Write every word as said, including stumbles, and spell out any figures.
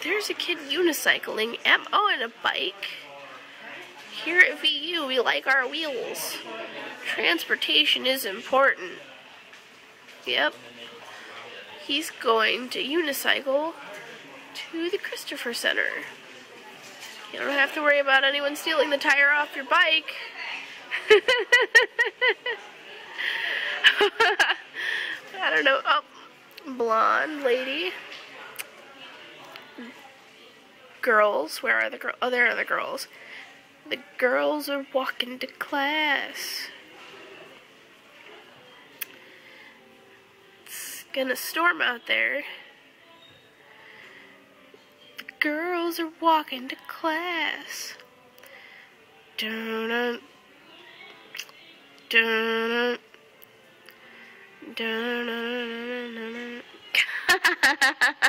There's a kid unicycling. Am on a bike. Here at V U, we like our wheels. Transportation is important. Yep. He's going to unicycle to the Christopher Center. You don't have to worry about anyone stealing the tire off your bike. I don't know. Oh, blonde lady. Girls. Where are the girls? Oh, there are the girls. The girls are walking to class. It's gonna storm out there. The girls are walking to class. Dun-dun. Dun-dun. Dun-dun.